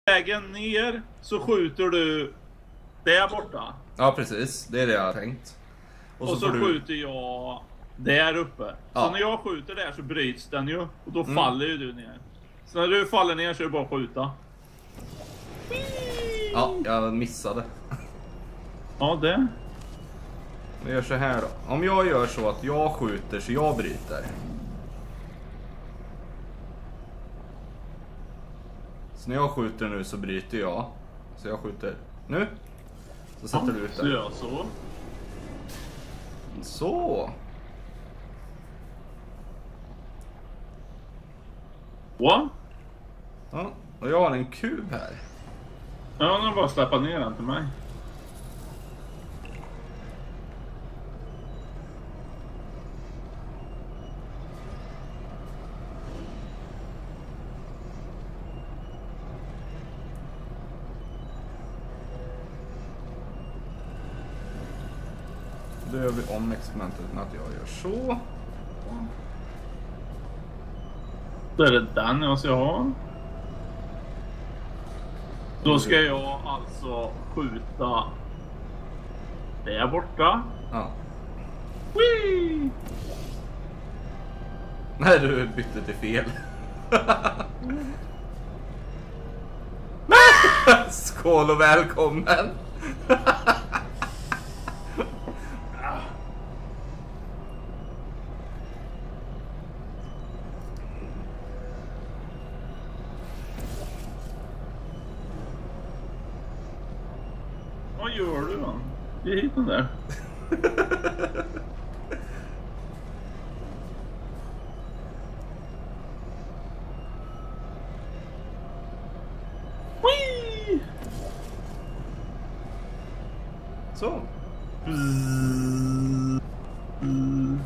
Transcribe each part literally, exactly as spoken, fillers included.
vägen ner så skjuter du där borta. Ja, precis. Det är det jag har tänkt. Och så, och så du... skjuter jag där uppe. Ja. Så när jag skjuter där så bryts den ju. Och då mm. faller ju du ner. Så när du faller ner så är det bara att skjuta. Ja, jag missade. Ja, det. Vi gör så här då. Om jag gör så att jag skjuter så jag bryter. Så när jag skjuter nu så bryter jag. Så jag skjuter nu. Så sätter ja, du ut där. Så gör så. Så. What? Ja, och jag har en kub här. Ja, nu bara släppa ner den till mig. Då gör vi om experimentet med att jag gör så. Då är det den jag ska ha. Då ska jag alltså skjuta där borta. Ja. Whee! Nej, du bytte till fel. Skål och välkommen. Vad gör du då? Ge hit den där. Whee! Så. Mm. Mm.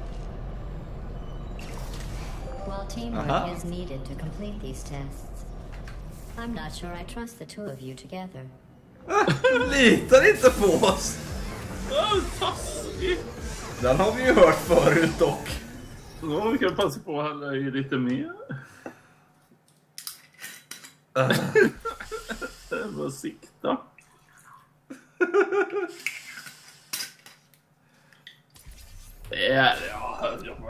While teamwork Aha. is needed to complete these tests, I'm not sure I trust the two of you together. Litar inte på oss. Oh, taskigt. Den har vi ju hört förut dock. Ja, vi kan passa på att hälla i lite mer. Det var sikta. Där, ja.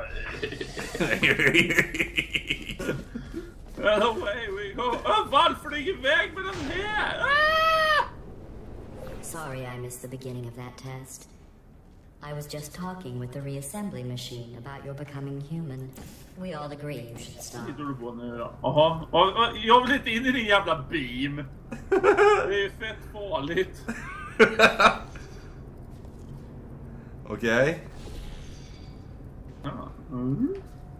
Well, away we go. Oh, varför flyger iväg med den här? Ah! Sorry I missed the beginning of that test. I was just talking with the reassembly machine about your becoming human. We all agree you should stop. Vad hittar du på nu då? Jaha, jag vill inte in i din jävla beam. Det är fett farligt. Okej. Okay. Ja. Mm.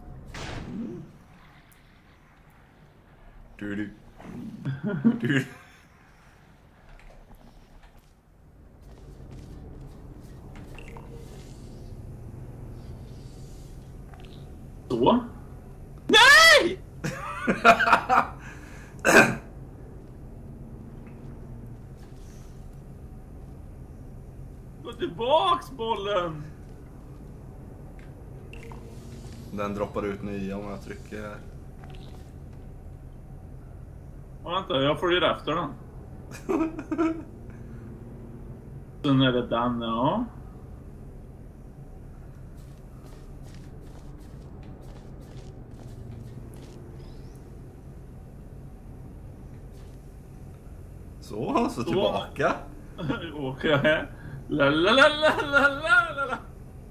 Du du. Du. Så? Nej! Gå tillbaks bollen. Den droppar ut nya om jag trycker här. Vänta, jag följer efter den. Sen är det den, ja. Så, så tillbaka. Åker jag här. La la la la la la la.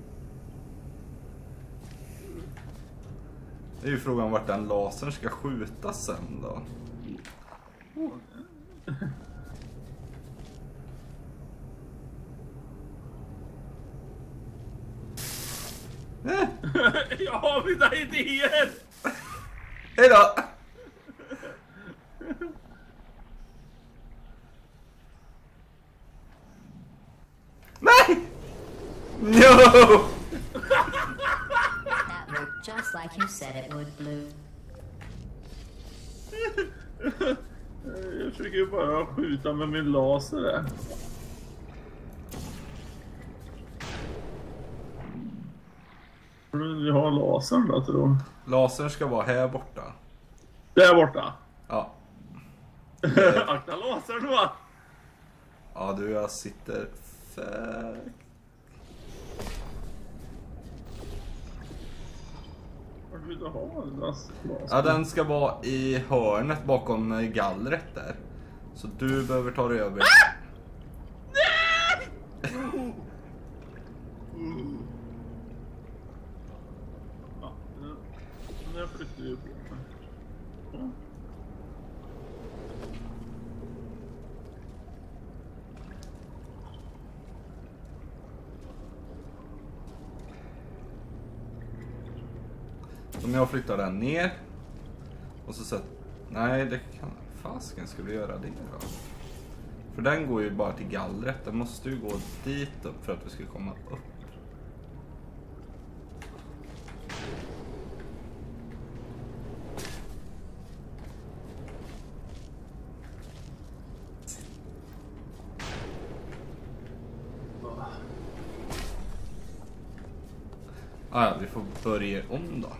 Det är ju frågan vart den lasern ska skjuta sen då. Jag har mina idéer. Hej då. Nej! No! That worked just like you said it would, Blue. Jag försöker ju bara skjuta med min laser där. Vi har lasern då, tror jag. Lasern ska vara här borta. Där borta? Ja. Akta lasern va? Ja du, jag sitter för... Vart vill du ha laser? Ja, den ska vara i hörnet bakom gallret där. Så du behöver ta dig över. Ah! Nej! Ja, nu flyttar vi på mig. Ja. Om jag flyttar den ner. Och så sätter... Nej, det kan... Fasken skulle vi göra det då? För den går ju bara till gallret. Den måste ju gå dit upp för att vi ska komma upp. Ah, ja, vi får börja om då.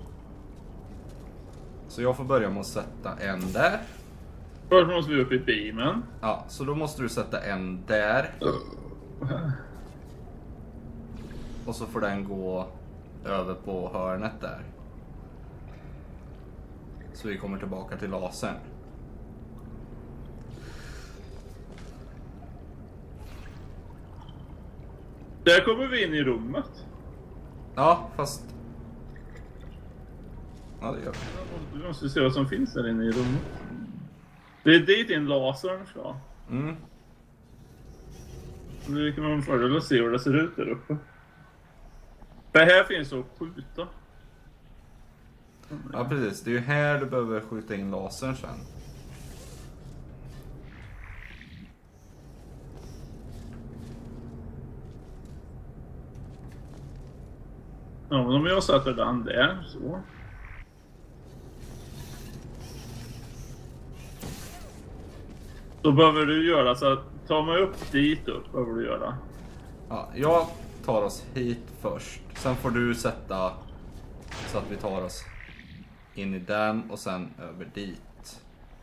Så jag får börja med att sätta en där. Först måste vi upp i beamen. Ja, så då måste du sätta en där. Och så får den gå över på hörnet där. Så vi kommer tillbaka till lasern. Där kommer vi in i rummet. Ja, fast... Ja, det gör vi. Vi måste se vad som finns där inne i rummet. Det är dit in lasern ska. Mm. Det kan man fördel att se hur det ser ut där uppe. För här finns att skjuta. Ja, precis. Det är ju här du behöver skjuta in lasern sen. Ja, men om jag sätter den där så. Då behöver du göra så att ta mig upp dit upp behöver du göra. Ja, jag tar oss hit först. Sen får du sätta så att vi tar oss in i den och sen över dit.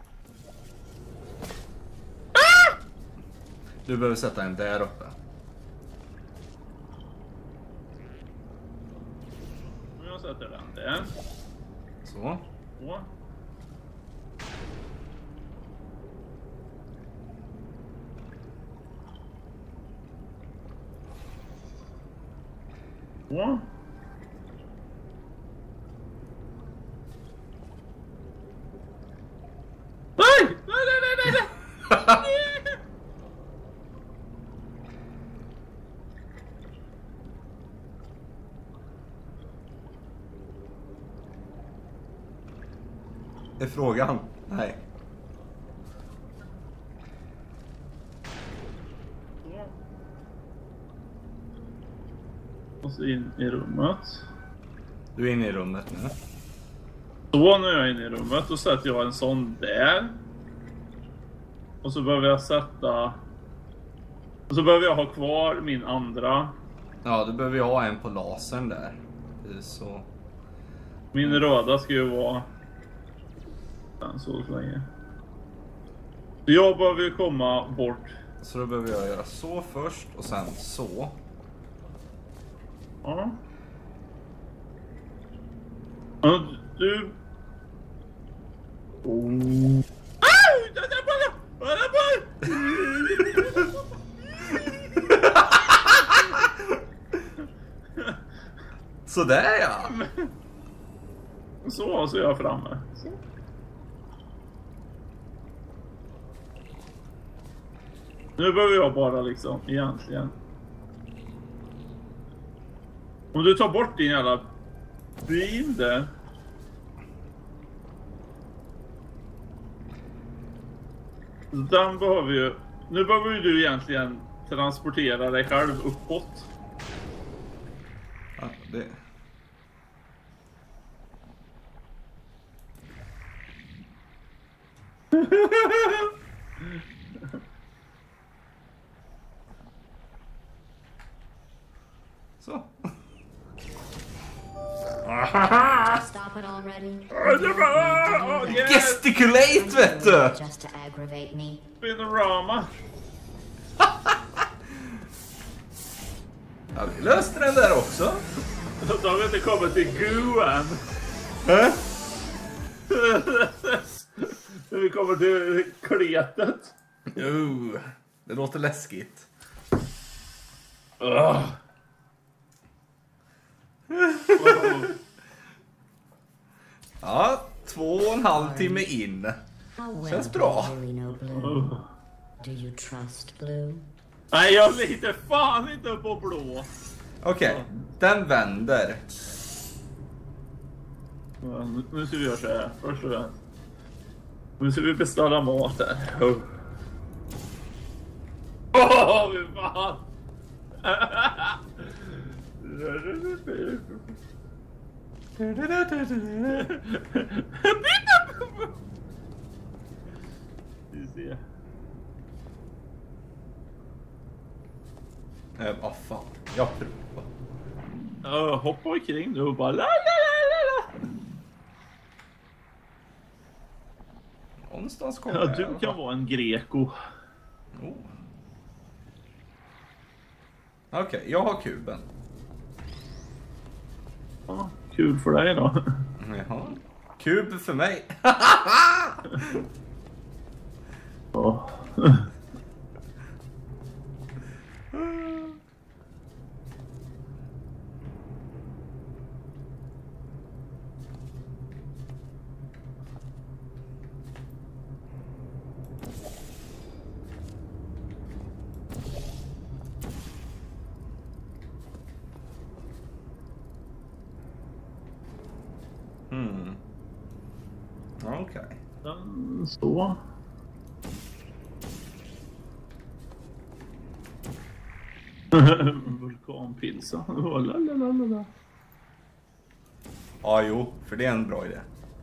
Ah! Du behöver sätta en där uppe. Om jag sätter den där. Så. Så. Så. Nej! Nej, nej, nej, nej! Nej! Är frågan? Nej. Och så in i rummet. Du är inne i rummet nu. Så nu är jag inne i rummet, då sätter jag en sån där. Och så behöver jag sätta... Och så behöver jag ha kvar min andra. Ja, du behöver ju ha en på lasern där. Det är så. Min röda ska ju vara... Den så länge. Så jag behöver ju komma bort. Så då behöver jag göra så först och sen så. Ja. Ja, du... Oh. Aj! Jag är bara... Jag är bara... Sådär ja! Så, så är jag framme. Så. Nu behöver jag bara liksom, egentligen. Om du tar bort din jävla bil där. Den behöver ju... Nu behöver ju du egentligen transportera dig själv uppåt. Ja, det... Så. Stop stop it already? Oh, yes! Gesticulate, vet du! Just to aggravate me. Spinorama. Ja, vi löste den där också. Då har vi inte kommit till Goo än. Hä? Vi kommer till kletet. Oh, det låter läskigt. Uh. Ja, två och en halv timme in. How well Känns do bra. you really know Blue? Uh. Do you trust Blue? Nej, jag litar fan inte på blå. Okej, okay, den vänder. Ja, nu, nu ska vi göra så här. Först och främst. Nu ska vi beställa mat här. Åh, oh. oh, fy fan. Vi ser. Eh, vad fan, jag provar. Ja, hoppa omkring nu och bara la la la la. Någonstans kommer Ja, jag. du kan vara en greko. Oh. Okej, okay, jag har kuben. Ja, kul för dig då. Jaha. Kub för mig. Oh. Hmm. Okej. Okay. Så. Vulkanpilsa. Oh, la, la, la, la. Ja, jo, för det är en bra idé.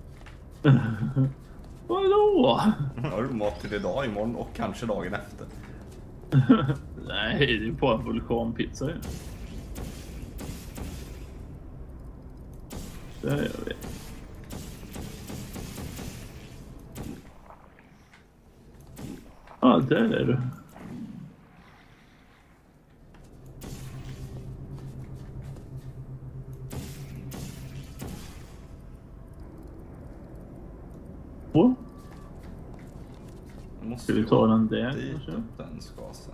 Vadå? Har du mat till idag, imorgon och kanske dagen efter? Nej, det är ju bara en vulkanpizza. Det gör vi. Ja, där är du. Oh. Ska vi ta den där? Dit upp den ska sen.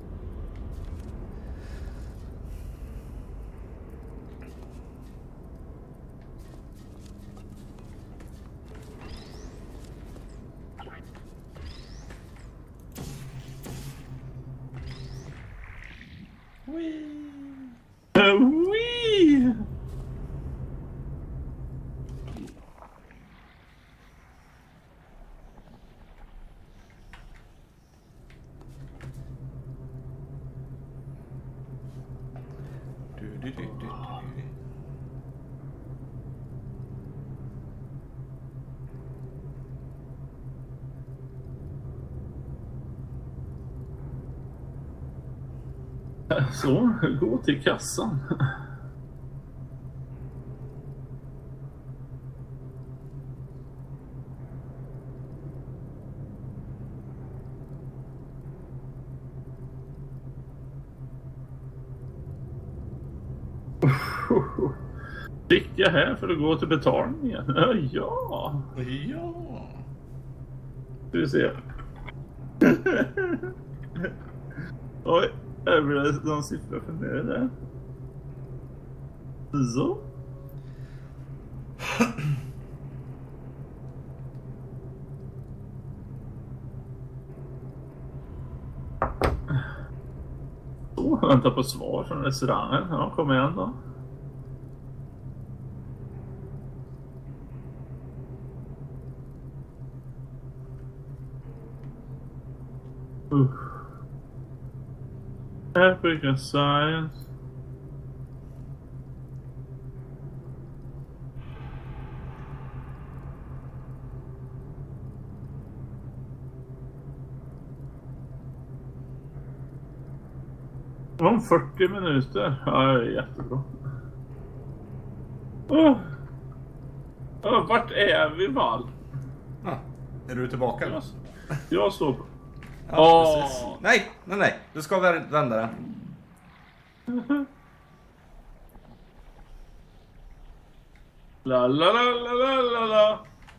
Wee. Uh, wee. Du, du, du, du, du. Så, gå till kassan. Sticka här för att gå till betalningen. Ja. Ja. Ska vi se. Oj, här blir det någon siffra för mig där. Så. Så, vänta på svar från restaurangen. Ja, kom igen då. Uh. African science. Om fyrtio minuter. Ja, det är jättebra. Oh. Oh, vart är vi, Val? Ah, är du tillbaka? Jag, jag står på... Ja, Åh. precis. Nej, nej, nej. Du ska vä- vända den. La la la la la la la.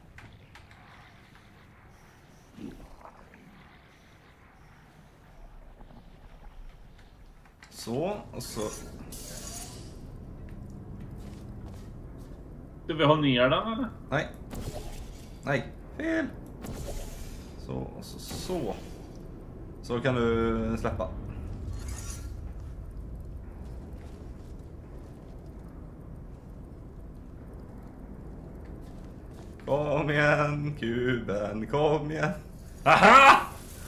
Så, och så... Ska vi ha ner den eller? Nej. Nej, fel. Så, och så, så. Så kan du släppa. Kom igen, kuben, kom igen. Aha!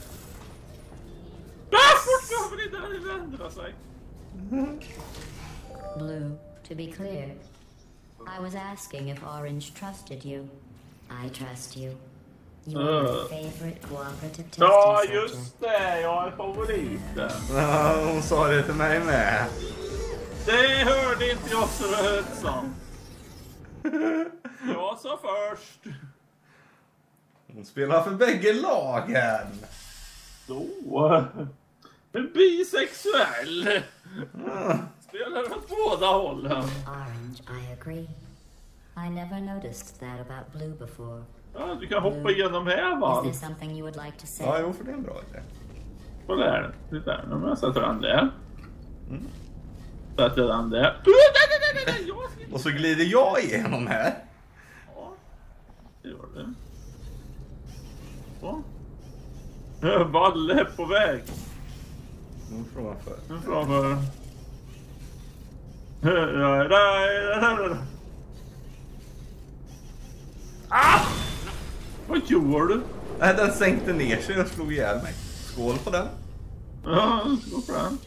Varför ska vi inte den ändra sig? Blue, to be clear, I was asking if Orange trusted you. I trust you. You are my Uh. favorite cooperative testing Ja, subject. just det. Jag är favoriten. Ja, hon sa det till mig med. Det hörde inte jag så rötsam. Jag sa först. Hon spelar för bägge lagen. Så. En bisexuell. Spelar åt båda hållen. Orange, I agree. I never noticed that about Blue before. Ja, du kan hoppa igenom här, Is va? there something you would like to say? Ja, jo, för det är en bra idé. Och där. Titta här. Nu sätter den där. Mm. Sätter den där. Nej, nej, nej, nej. Jag ska... Och så glider jag igenom här. Ja, det gör det. Så. Nu, Valle på väg. Nu frågar för. Nu framför. Nej, nej, nej, nej. Ah! Vad gör du? Nej, den sänkte ner sig och slog ihjäl mig. Skål på den. Ja, slå på den.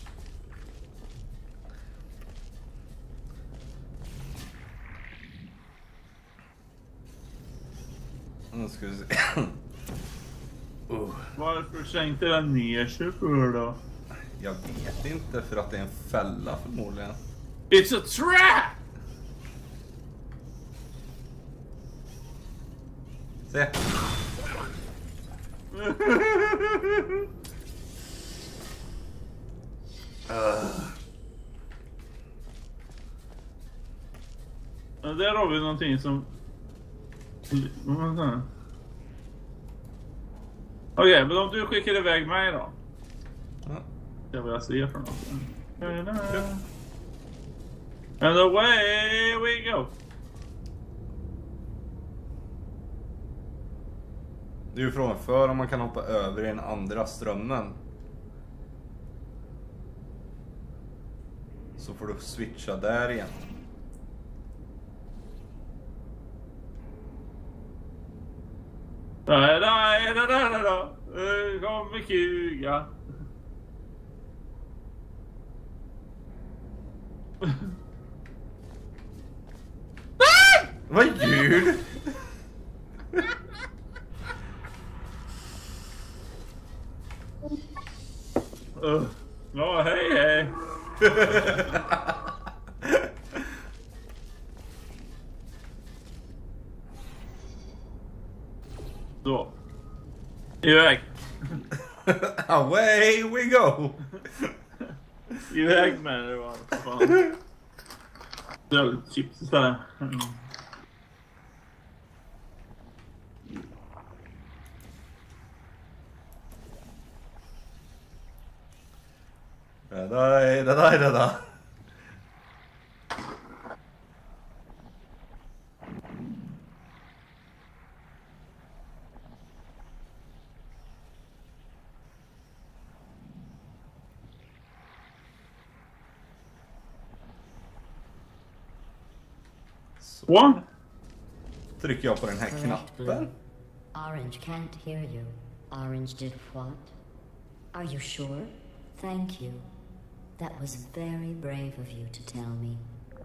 Nu ska vi se. uh, Varför sänkte den ner sig för då? jag vet inte, för att det är en fälla förmodligen. It's a trap! Se. uh. Ja, där har vi någonting som... Okej, okay, men om du skickar iväg mig då? Ja. Det vill jag se för något. And away we go! Det är ju frågan för om man kan hoppa över i den andra strömmen. Så får du switcha där igen. Nej, nej, nej, nej, nej, nej. Nu kommer kuga. Vad gör du? Uh. Ja, hej, hej. Så. Iväg. Away we go! Iväg med det var fan. Det är lite chips istället. Mm. Da da da da da da. What? Trycker jag på den här Correct, Blue. knappen. Orange can't hear you. Orange did what? Are you sure? Thank you. That was very brave of you to tell me.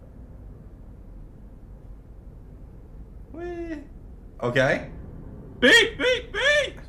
Wee. Okej. Beat, beat, beat!